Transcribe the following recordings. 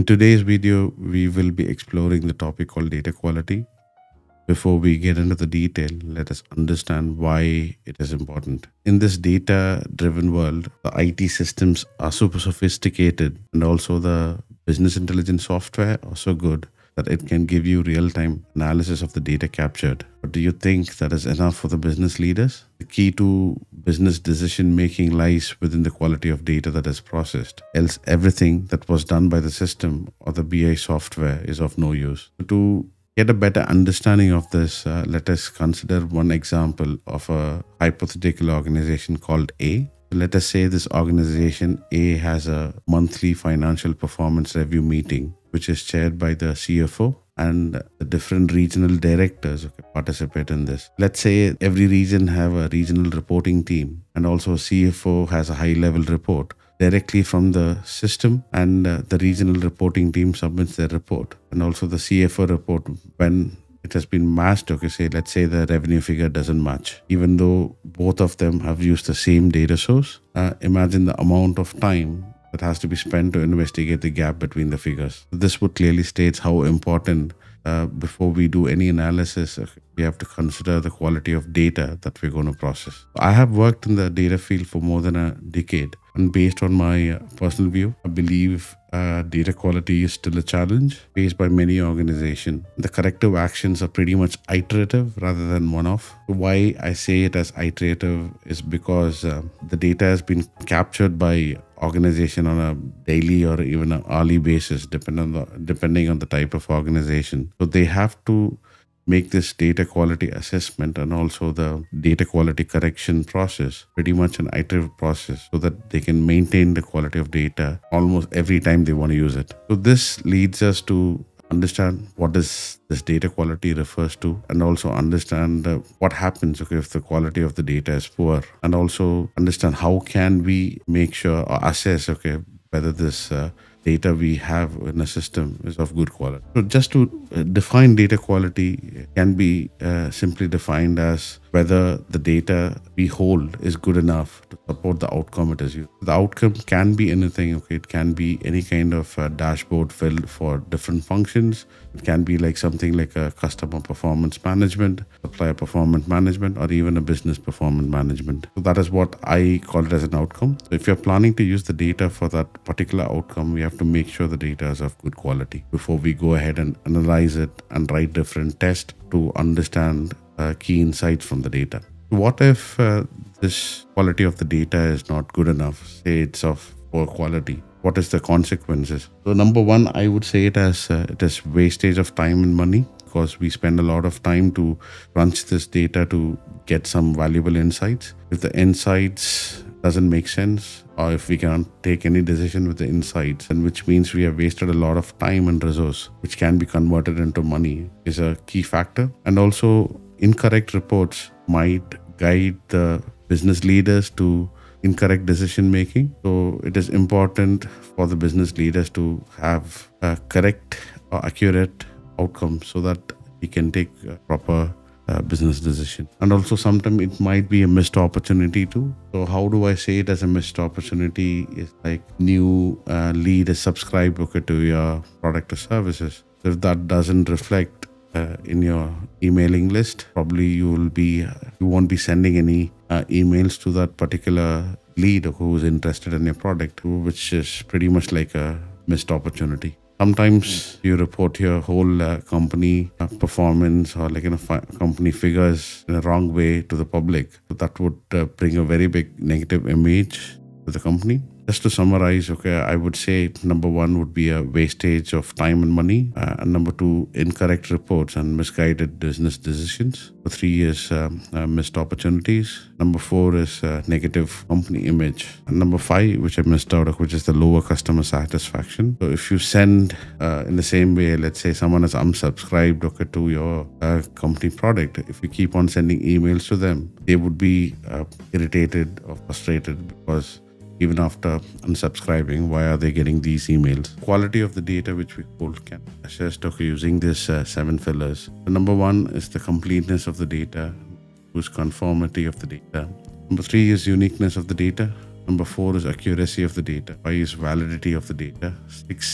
In today's video, we will be exploring the topic called data quality. Before we get into the detail, let us understand why it is important. In this data driven world, the IT systems are super sophisticated and also the business intelligence software are so good that it can give you real time analysis of the data captured. But do you think that is enough for the business leaders? The key to business decision making lies within the quality of data that is processed. Else, everything that was done by the system or the BI software is of no use. To get a better understanding of this, let us consider one example of a hypothetical organization called A. Let us say this organization A has a monthly financial performance review meeting, which is chaired by the CFO and the different regional directors participate in this. Let's say every region have a regional reporting team and also CFO has a high level report directly from the system, and the regional reporting team submits their report and also the CFO report. When it has been matched, let's say the revenue figure doesn't match, even though both of them have used the same data source. Imagine the amount of time that has to be spent to investigate the gap between the figures. This would clearly states how important before we do any analysis, we have to consider the quality of data that we're going to process. I have worked in the data field for more than a decade, and based on my personal view, I believe data quality is still a challenge faced by many organizations. The corrective actions are pretty much iterative rather than one-off. Why I say it as iterative is because the data has been captured by organization on a daily or even an hourly basis, depending on the type of organization. So they have to make this data quality assessment and also the data quality correction process pretty much an iterative process so that they can maintain the quality of data almost every time they want to use it. So this leads us to understand what is this data quality refers to, and also understand what happens if the quality of the data is poor, and also understand how can we make sure or assess whether this data we have in a system is of good quality. So just to define data quality can be simply defined as whether the data we hold is good enough to support the outcome it is used. The outcome can be anything. It can be any kind of dashboard filled for different functions. It can be like something like a customer performance management, supplier performance management, or even a business performance management. So that is what I call it as an outcome. So if you're planning to use the data for that particular outcome, we have to make sure the data is of good quality before we go ahead and analyze it and write different tests to understand key insights from the data. What if this quality of the data is not good enough? Say it's of poor quality. What is the consequences? So number one, I would say it as wastage of time and money, because we spend a lot of time to crunch this data to get some valuable insights. If the insights doesn't make sense, or if we can't take any decision with the insights, and which means we have wasted a lot of time and resource, which can be converted into money, is a key factor. And also incorrect reports might guide the business leaders to incorrect decision making. So it is important for the business leaders to have a correct or accurate outcome so that he can take a proper business decision. And also sometimes it might be a missed opportunity too. So how do I say it as a missed opportunity? Is like new lead is subscribed to your product or services. So if that doesn't reflect in your emailing list, probably you won't be sending any emails to that particular lead who is interested in your product, which is pretty much like a missed opportunity. Sometimes you report your whole company performance or company figures in a wrong way to the public. So that would bring a very big negative image to the company. Just to summarize, I would say number one would be a wastage of time and money. And number two, incorrect reports and misguided business decisions. Number three is missed opportunities. Number four is negative company image. And number five, which I missed out of, which is the lower customer satisfaction. So if you send in the same way, let's say someone has unsubscribed to your company product, if you keep on sending emails to them, they would be irritated or frustrated, because even after unsubscribing, why are they getting these emails? Quality of the data which we hold can assess using these 7 pillars. The number one is the completeness of the data, whose conformity of the data. Number 3 is uniqueness of the data. Number 4 is accuracy of the data. 5 is validity of the data. 6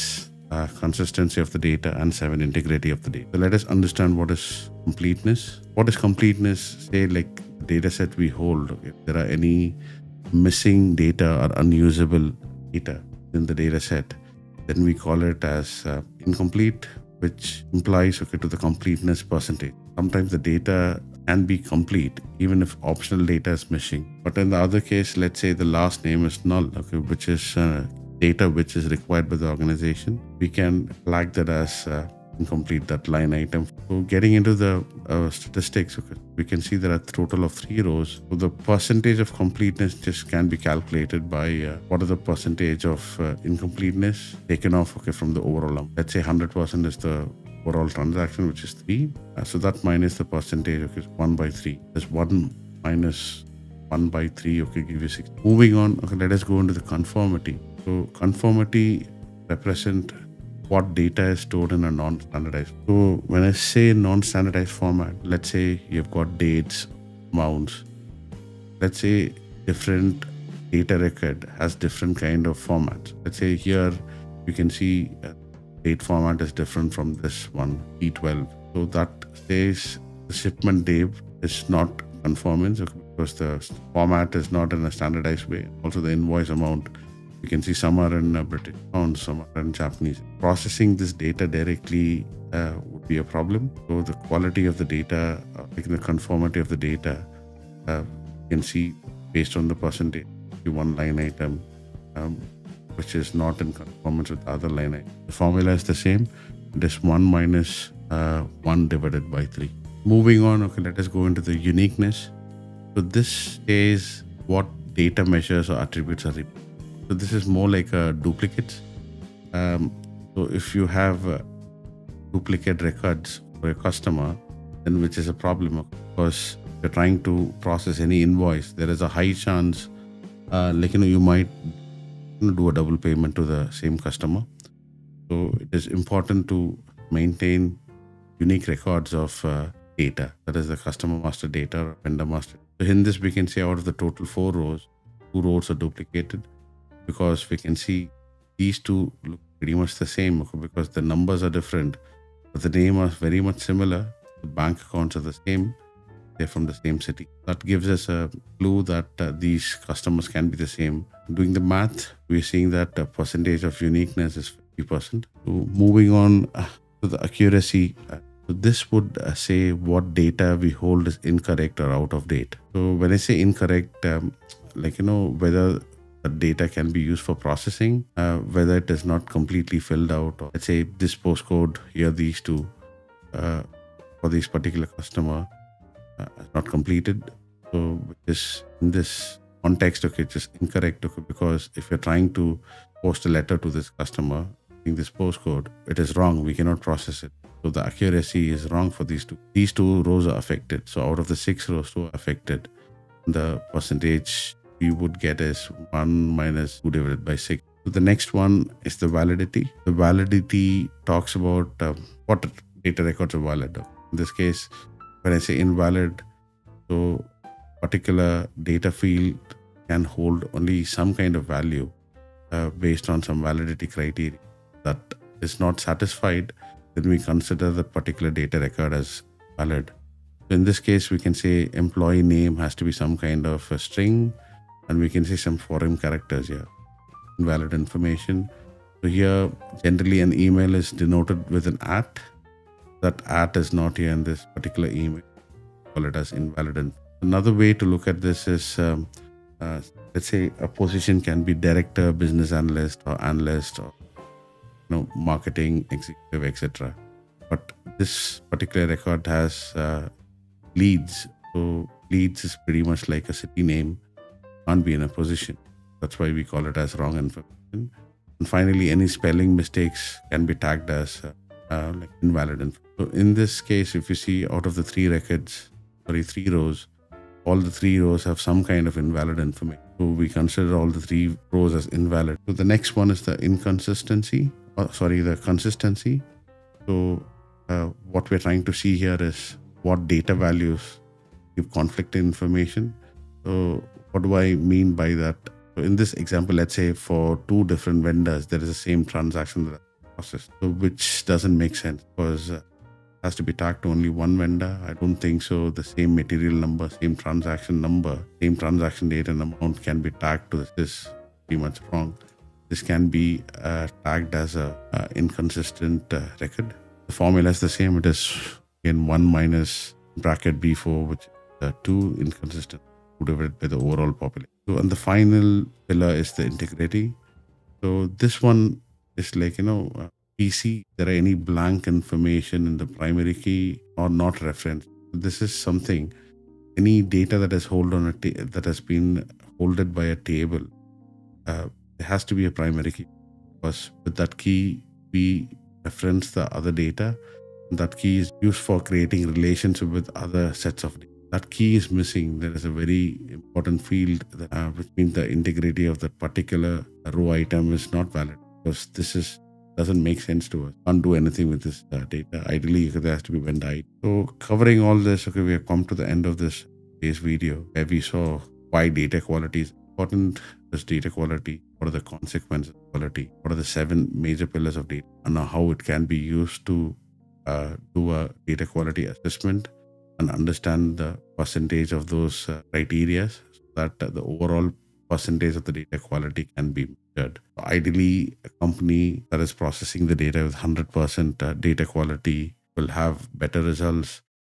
consistency of the data, and 7, integrity of the data. So let us understand what is completeness. What is completeness? Say like data set we hold, if there are any missing data or unusable data in the data set, then we call it as incomplete, which implies to the completeness percentage. Sometimes the data can be complete even if optional data is missing. But in the other case, let's say the last name is null, which is data which is required by the organization, we can flag that as incomplete, that line item. So getting into the statistics, we can see there are a total of 3 rows. So the percentage of completeness just can be calculated by what is the percentage of incompleteness taken off from the overall number. Let's say 100% is the overall transaction, which is 3. So that minus the percentage, is 1 by 3. There's 1 minus 1 by 3, give you 6. Moving on, let us go into the conformity. So conformity represent what data is stored in a non-standardized. So when I say non-standardized format, let's say you've got dates, amounts. Let's say different data record has different kind of formats. Let's say here you can see date format is different from this one, T12. So that says the shipment date is not conformance because the format is not in a standardized way. Also the invoice amount, you can see some are in British pounds, some are in Japanese. Processing this data directly would be a problem. So the quality of the data, like the conformity of the data, you can see based on the percentage, one line item, which is not in conformance with the other line item. The formula is the same. It is 1 minus 1 divided by 3. Moving on, let us go into the uniqueness. So this is what data measures or attributes are repeated. So this is more like a duplicate. So if you have duplicate records for a customer, then which is a problem, because if you're trying to process any invoice, there is a high chance you might do a double payment to the same customer. So it is important to maintain unique records of data, that is the customer master data or vendor master. So in this we can say out of the total 4 rows, 2 rows are duplicated, because we can see these two look pretty much the same, because the numbers are different, but the name are very much similar. The bank accounts are the same. They're from the same city. That gives us a clue that these customers can be the same. Doing the math, we're seeing that the percentage of uniqueness is 50%. So moving on to the accuracy, so this would say what data we hold is incorrect or out of date. So when I say incorrect, whether the data can be used for processing, whether it is not completely filled out, or let's say this postcode here, these two for this particular customer is not completed. So in this context, it's just incorrect, because if you're trying to post a letter to this customer in this postcode, it is wrong. We cannot process it. So the accuracy is wrong for these two. These 2 rows are affected. So out of the 6 rows, 2 are affected. The percentage you would get is 1 minus 2 divided by 6. So the next one is the validity. The validity talks about what data records are valid. In this case, when I say invalid, so particular data field can hold only some kind of value based on some validity criteria. That is not satisfied, then we consider the particular data record as valid. So in this case, we can say employee name has to be some kind of a string, and we can say some foreign characters here. Invalid information. So here, generally an email is denoted with an @ That @ is not here in this particular email. Call it as invalid. Another way to look at this is, let's say a position can be director, business analyst, or analyst, or marketing executive, etc. But this particular record has Leeds. So Leeds is pretty much like a city name, can't be in a position. That's why we call it as wrong information. And finally, any spelling mistakes can be tagged as invalid information. So in this case, if you see out of the 3 rows, all the 3 rows have some kind of invalid information. So we consider all the 3 rows as invalid. So the next one is the consistency. So what we're trying to see here is what data values give conflicting information. So what do I mean by that? So in this example, let's say for 2 different vendors, there is the same transaction, process, so which doesn't make sense because has to be tagged to only one vendor. I don't think so. The same material number, same transaction number, same transaction date and amount can be tagged to this. This is pretty much wrong. This can be tagged as a inconsistent record. The formula is the same. It is in 1 minus bracket B4, which is 2 inconsistent divided by the overall population. So, and the final pillar is the integrity. So this one is like, PC, there are any blank information in the primary key or not referenced. This is something, any data that is held on that has been holded by a table, there has to be a primary key, because with that key we reference the other data. That key is used for creating relationship with other sets of data. That key is missing. There is a very important field that, which means the integrity of that particular row item is not valid, because this doesn't make sense to us. Can't do anything with this data. Ideally, there has to be vendor ID. So covering all this, okay, we have come to the end of this base video where we saw why data quality is important. This data quality, what are the consequences of quality, what are the 7 major pillars of data, and how it can be used to do a data quality assessment and understand the percentage of those criteria, so that the overall percentage of the data quality can be measured. Ideally, a company that is processing the data with 100% data quality will have better results